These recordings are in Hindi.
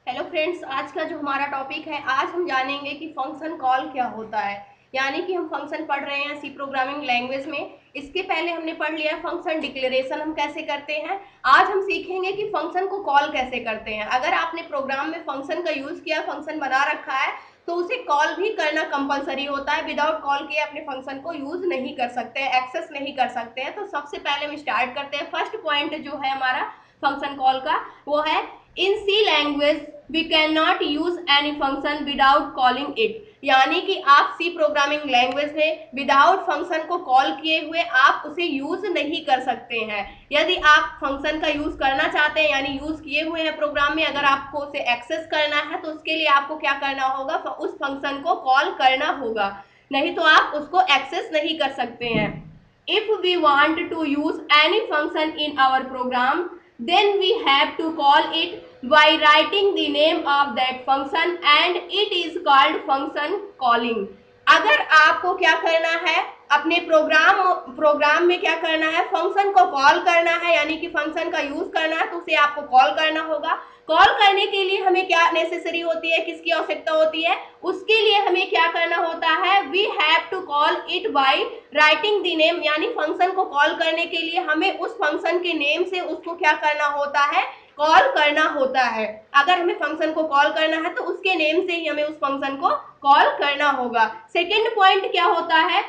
हेलो फ्रेंड्स, आज का जो हमारा टॉपिक है, आज हम जानेंगे कि फंक्शन कॉल क्या होता है। यानी कि हम फंक्शन पढ़ रहे हैं सी प्रोग्रामिंग लैंग्वेज में। इसके पहले हमने पढ़ लिया फंक्शन डिक्लेरेशन हम कैसे करते हैं। आज हम सीखेंगे कि फंक्शन को कॉल कैसे करते हैं। अगर आपने प्रोग्राम में फंक्शन का यूज किया, फंक्शन बना रखा है, तो उसे कॉल भी करना कंपलसरी होता है। विदाउट कॉल किए अपने फंक्शन को यूज नहीं कर सकते हैं, एक्सेस नहीं कर सकते हैं। तो सबसे पहले हम स्टार्ट करते हैं। फर्स्ट पॉइंट जो है हमारा फंक्शन कॉल का, वो है in C language we can not use any function without calling it. यानी कि आप सी प्रोग्रामिंग लैंग्वेज में विदाउट फंक्शन को कॉल किए हुए आप उसे यूज नहीं कर सकते हैं। यदि आप फंक्शन का यूज करना चाहते हैं, यानी यूज किए हुए हैं प्रोग्राम में, अगर आपको उसे एक्सेस करना है तो उसके लिए आपको क्या करना होगा, उस फंक्शन को कॉल करना होगा, नहीं तो आप उसको एक्सेस नहीं कर सकते हैं। If we want to use any function in our program, then we have to call it by writing the name of that function and it is called function calling। अगर आपको क्या करना है, अपने प्रोग्राम में क्या करना है, फंक्शन को कॉल करना है, यानी कि फंक्शन का यूज करना है, तो उसे आपको कॉल करना होगा। कॉल करने के लिए हमें क्या नेसेसरी होती है, किसकी आवश्यकता होती है, उसके लिए हमें क्या करना होता है, we have to call it by writing the name. यानी फंक्शन को कॉल करने के लिए हमें उस फंक्शन के नेम से उसको क्या करना होता है, कॉल करना होता है। अगर हमें फंक्शन को कॉल करना है तो उसके नेम से ही हमें उस फंक्शन को कॉल करना होगा। सेकेंड पॉइंट क्या होता है,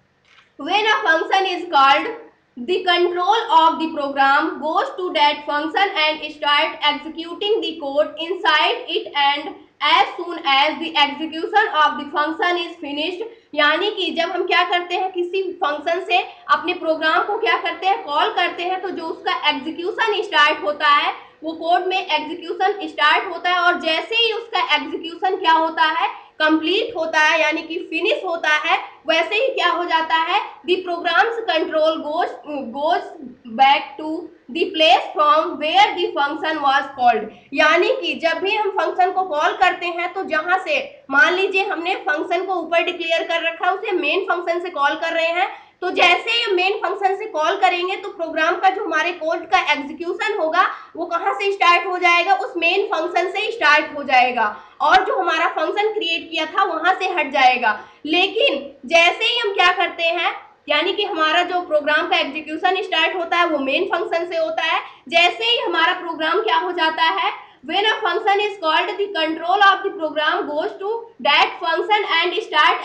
when a function is called, the control of the program goes to that function and start executing the code inside it, and as soon as the execution of the function is finished। यानी कि जब हम क्या करते हैं, किसी फंक्शन से अपने प्रोग्राम को क्या करते हैं, कॉल करते हैं, तो जो उसका एग्जीक्यूशन स्टार्ट होता है, वो कोड में एग्जीक्यूशन स्टार्ट होता है, और जैसे ही उसका एग्जीक्यूशन क्या होता है, कंप्लीट होता है, यानी कि फिनिश होता है, वैसे ही क्या हो जाता है, the program's control goes back to the place from where the function was called. यानी कि जब भी हम फंक्शन को कॉल करते हैं, तो जहां से मान लीजिए हमने फंक्शन को ऊपर डिक्लेयर कर रखा है, उसे मेन फंक्शन से कॉल कर रहे हैं, तो जैसे ही मेन फंक्शन से कॉल करेंगे तो प्रोग्राम का जो हमारे कोड का एग्जीक्यूशन होगा वो कहां से स्टार्ट हो जाएगा, उस मेन फंक्शन से स्टार्ट हो जाएगा, और जो हमारा फंक्शन क्रिएट किया था वहां से हट जाएगा। लेकिन जैसे ही हम क्या करते हैं, यानी कि हमारा जो प्रोग्राम का एग्जीक्यूशन स्टार्ट होता है वो मेन फंक्शन से होता है, जैसे ही हमारा प्रोग्राम क्या हो जाता है, when a function is called, the control of the program goes to that function and start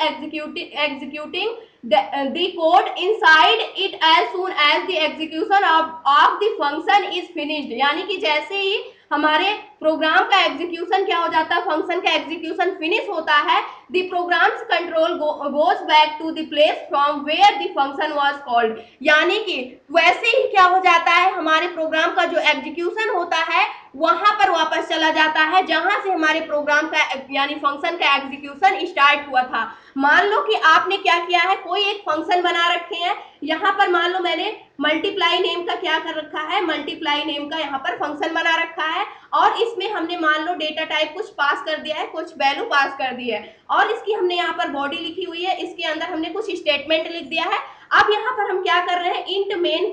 executing the code inside it as soon as the execution of the function is finished। यानी कि जैसे ही हमारे प्रोग्राम का एग्जीक्यूशन क्या हो जाता है, फंक्शन का एग्जीक्यूशन फिनिश होता है, the program's control goes back to the place from where the function was called. यानी कि वैसे ही क्या हो जाता है, हमारे प्रोग्राम का जो एग्जीक्यूशन होता है वहां पर वापस चला जाता है जहां से हमारे प्रोग्राम का यानी फंक्शन का एग्जीक्यूशन स्टार्ट हुआ था। मान लो कि आपने क्या किया है, कोई एक फंक्शन बना रखे हैं, यहाँ पर मान लो मैंने मल्टीप्लाई नेम का क्या कर रखा है, मल्टीप्लाई नेम का यहाँ पर फंक्शन बना रखा है, और इसमें हमने मान लो डेटा टाइप कुछ पास कर दिया है, कुछ वैल्यू पास कर दी है, और इसकी हमने यहाँ पर बॉडी लिखी हुई है, इसके अंदर हमने कुछ स्टेटमेंट लिख दिया है। अब यहाँ पर हम क्या कर रहे हैं, इंट मेन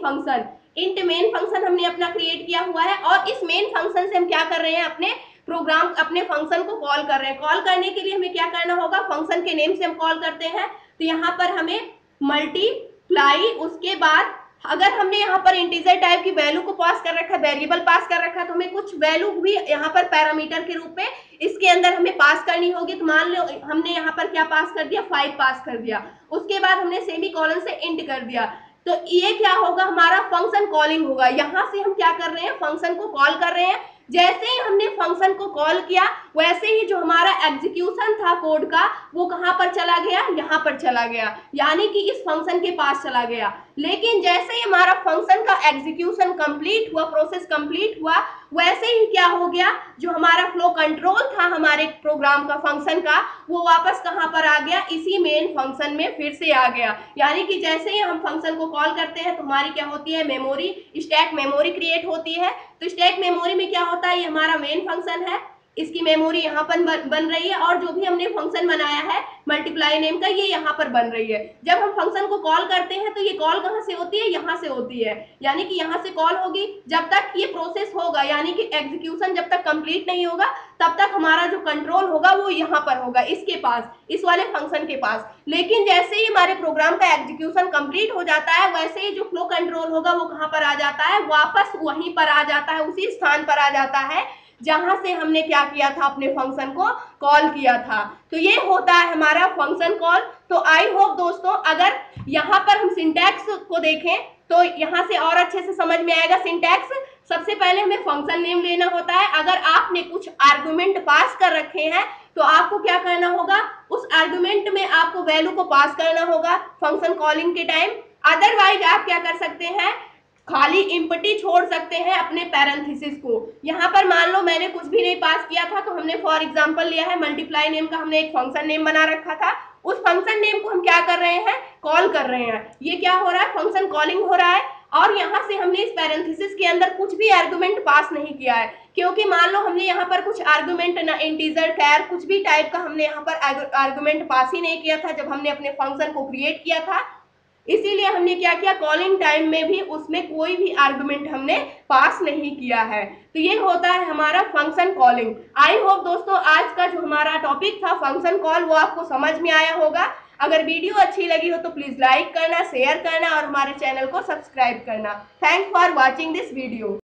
फंक्शन हमने अपना क्रिएट किया हुआ है, और इस मेन फंक्शन से हम क्या कर रहे हैं, अपने फंक्शन को कॉल कर रहे हैं। कॉल करने के लिए हमें क्या करना होगा, फंक्शन के नेम से हम कॉल करते हैं, तो यहाँ पर हमें मल्टीप्लाई, उसके बाद अगर हमने यहाँ पर इंटीजर टाइप की वैल्यू को पास कर रखा है, वेरिएबल पास कर रखा है, तो हमें कुछ वैल्यू भी यहाँ पर पैरामीटर के रूप में इसके अंदर हमें पास करनी होगी। तो मान लो हमने यहाँ पर क्या पास कर दिया, 5 पास कर दिया, उसके बाद हमने सेमी कॉलन से इंट कर दिया, तो ये क्या होगा, हमारा फंक्शन कॉलिंग होगा। यहाँ से हम क्या कर रहे हैं, फंक्शन को कॉल कर रहे हैं। जैसे ही हमने फंक्शन को कॉल किया, वैसे ही जो हमारा एग्जीक्यूशन था कोड का, वो कहां पर चला गया, यहाँ पर चला गया, यानी कि इस फंक्शन के पास चला गया। लेकिन जैसे ही हमारा फंक्शन का एग्जीक्यूशन कंप्लीट हुआ, प्रोसेस कंप्लीट हुआ, वैसे ही क्या हो गया, जो हमारा फ्लो कंट्रोल था हमारे प्रोग्राम का, फंक्शन का, वो वापस कहां पर आ गया, इसी मेन फंक्शन में फिर से आ गया। यानी कि जैसे ही हम फंक्शन को कॉल करते हैं तो हमारी क्या होती है, मेमोरी, स्टैक मेमोरी क्रिएट होती है। तो स्टैक मेमोरी में क्या होता है, ये हमारा मेन फंक्शन है, इसकी मेमोरी यहाँ पर बन रही है, और जो भी हमने फंक्शन बनाया है मल्टीप्लाई नेम का, ये यहाँ पर बन रही है। जब हम फंक्शन को कॉल करते हैं तो ये कॉल कहाँ से होती है, यहाँ से होती है, यानी कि यहाँ से कॉल होगी। जब तक ये प्रोसेस होगा, यानी कि एग्जीक्यूशन जब तक कंप्लीट नहीं होगा, तब तक हमारा जो कंट्रोल होगा वो यहाँ पर होगा, इसके पास, इस वाले फंक्शन के पास। लेकिन जैसे ही हमारे प्रोग्राम का एग्जीक्यूशन कंप्लीट हो जाता है, वैसे ही जो फ्लो कंट्रोल होगा वो कहाँ पर आ जाता है, वापस वहीं पर आ जाता है, उसी स्थान पर आ जाता है जहां से हमने क्या किया था, अपने फंक्शन को कॉल किया था। तो ये होता है हमारा फंक्शन कॉल। तो आई होप दोस्तों, अगर यहाँ पर हम सिंटैक्स को देखें तो यहाँ से और अच्छे से समझ में आएगा सिंटैक्स। सबसे पहले हमें फंक्शन नेम लेना होता है। अगर आपने कुछ आर्गुमेंट पास कर रखे हैं तो आपको क्या करना होगा, उस आर्गुमेंट में आपको वैल्यू को पास करना होगा फंक्शन कॉलिंग के टाइम। अदरवाइज आप क्या कर सकते हैं, खाली इम्पटी छोड़ सकते हैं अपने पैरेंथेसिस को। यहाँ पर मान लो मैंने कुछ भी नहीं पास किया था, तो हमने फॉर एग्जांपल लिया है मल्टीप्लाई नेम का, हमने एक फंक्शन नेम बना रखा था। उस फंक्शन नेम को हम क्या कर रहे हैं, कॉल कर रहे हैं। ये क्या हो रहा है, फंक्शन कॉलिंग हो रहा है। और यहाँ से हमने इस पैरेंथेसिस के अंदर कुछ भी आर्गुमेंट पास नहीं किया है, क्योंकि मान लो हमने यहाँ पर कुछ आर्गुमेंट ना इंटीजर कैर कुछ भी टाइप का हमने यहाँ पर आर्गुमेंट पास ही नहीं किया था जब हमने अपने फंक्शन को क्रिएट किया था। इसीलिए हमने क्या किया, कॉलिंग टाइम में भी उसमें कोई भी आर्गुमेंट हमने पास नहीं किया है। तो ये होता है हमारा फंक्शन कॉलिंग। आई होप दोस्तों आज का जो हमारा टॉपिक था फंक्शन कॉल, वो आपको समझ में आया होगा। अगर वीडियो अच्छी लगी हो तो प्लीज लाइक करना, शेयर करना और हमारे चैनल को सब्सक्राइब करना। Thanks for watching this video.